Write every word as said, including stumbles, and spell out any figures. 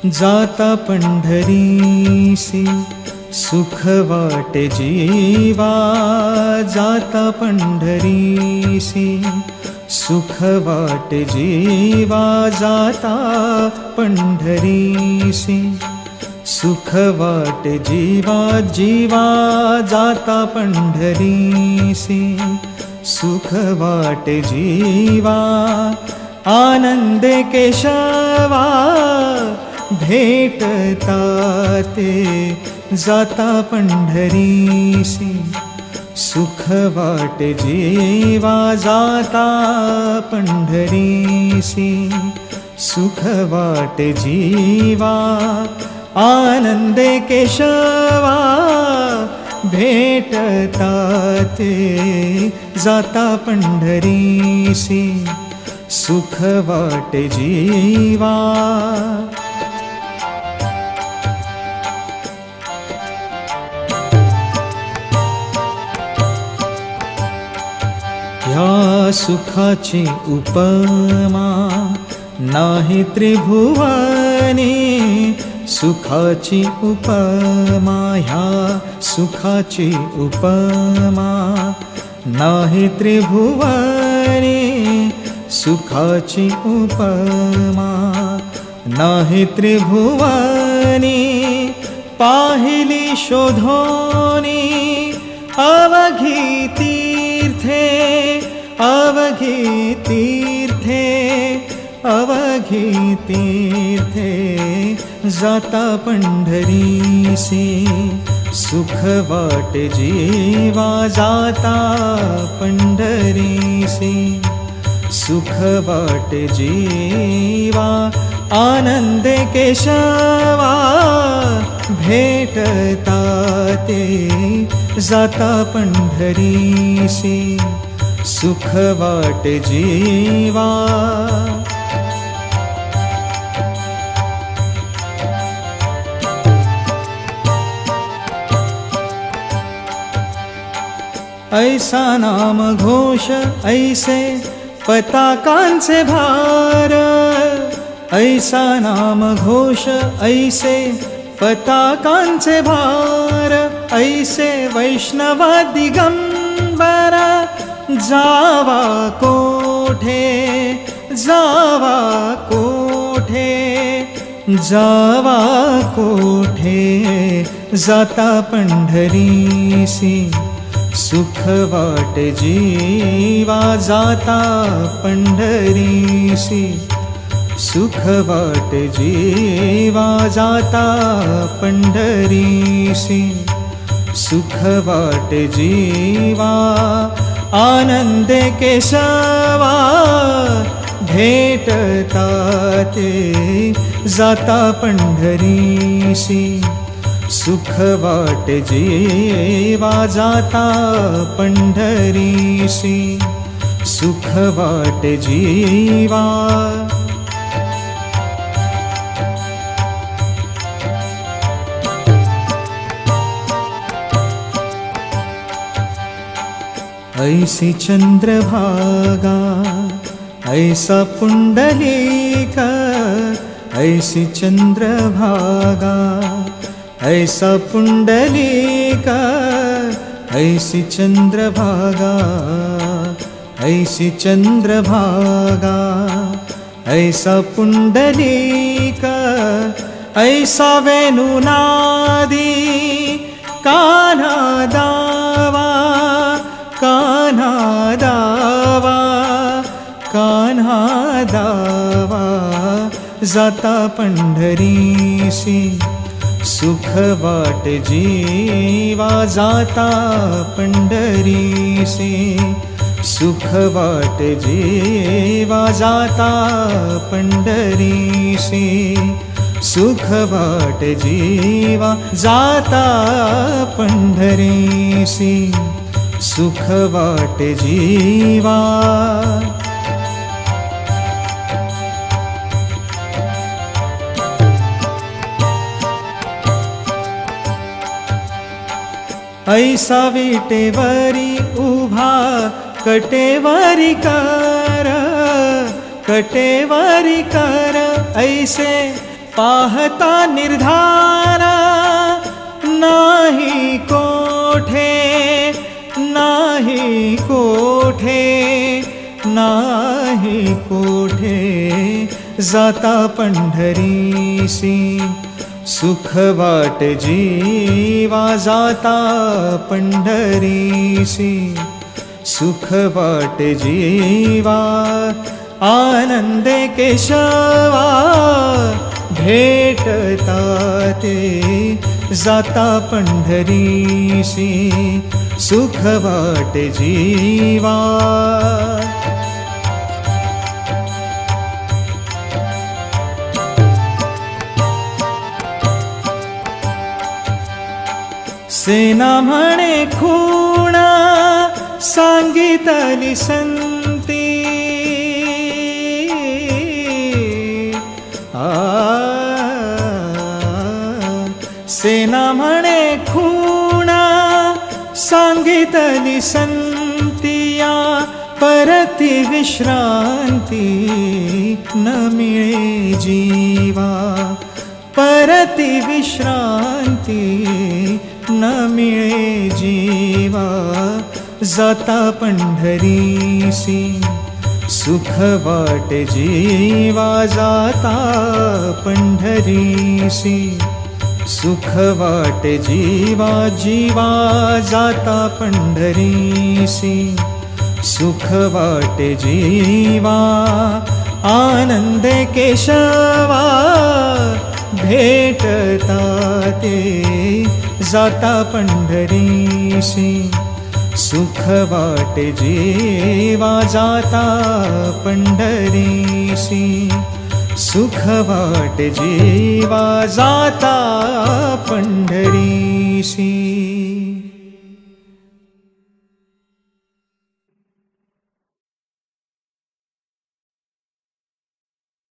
जाता पंढरीसी सुख वाटे जीवा, जाता पंढरीसी सुख वाटे जीवा, जाता पंढरीसी सुख वाटे जीवा, जीवा जाता पंढरीसी सुख वाटे जीवा, आनंदे केशवा भेटता ते जाता पंढरीसी सुख वाटे जीवा, जाता पंढरीसी सुख वाटे जीवा, आनंदे केशवा भेटता ते जाता पंढरीसी सुख वाटे जीवा। या सुखाची उपमा नाही त्रिभुवनी, सुखाची उपमा ह्या सुखाची उपमा नाही त्रिभुवनी, सुखाची उपमा नाही त्रिभुवनी, पाहिली शोधोनी अवघी तीर्थे, अवघी तीर्थे, अवघी तीर्थे जाता पंढरीसी सुख वाटे जीवा, जाता पंढरीसी सुख वाटे जीवा, आनंदे केशवा भेटता ते जाता पंढरीसी सुख वाटे जीवा। ऐसा नाम घोष ऐसे पताकांचे भार, ऐसा नाम घोष ऐसे पताकांचे भार, ऐसे वैष्णव दिगंबर जावा कोठे, जावा कोठे, जावा कोठे जाता पंढरीसी सुख वाटे जीवा, जाता पंढरीसी सुख वाटे जीवा, जाता पंढरीसी सुख वाटे जीवा, आनंदे केशवा भेटता ते जाता पंढरीसी सुख वाटे जीवा, जाता पंढरीसी सुख वाटे जीवा। ऐसी चंद्रभागा ऐसा पुंडलीक, ऐसी चंद्रभागा ऐसा पुंडलीक, ऐसी चंद्रभागा ऐसी चंद्रभागा ऐसा पुंडलीक, ऐसा वेणुनादी कान्हा दावा, कान्हा दावा, कान्हा दावा जाता पंढरीसी सुख वाटे जीवा, जाता पंढरीसी सुख वाटे जीवा, जाता पंढरीसी सुख वाटे जीवा, जाता पंढरीसी सुख वाटे जीवा। ऐसा विटेवरी उभा कटेवरी कर, कटेवरी कर, ऐसे पाहता निर्धारा नाही कोठे, नाही कोठे, नाही कोठे जाता पंढरीसी। सुख वाट जीवा जाता पंढरीसी, सुख वाट जीवा आनंदे केशवा भेटता ते जाता पंढरीसी। सुख वाट जीवा सेना म्हणे खूणा सांगितली संती। आ सेना म्हणे खूणा सांगितली संतिया, परती विश्रांती न मिळे जीवा, परती विश्रांती न मिळे जीवा जाता पंढरीसी। सुख वाट जीवा जाता पंढरीसी, सुख वाट जीवा जीवा जाता पंढरीसी। सुख वाट जीवा आनंदे केशवा भेटता ते जाता पंढरीसी। सुख वाट जीवा जाता पंढरीसी, सुख वाट जीवा जाता पंढरीसी।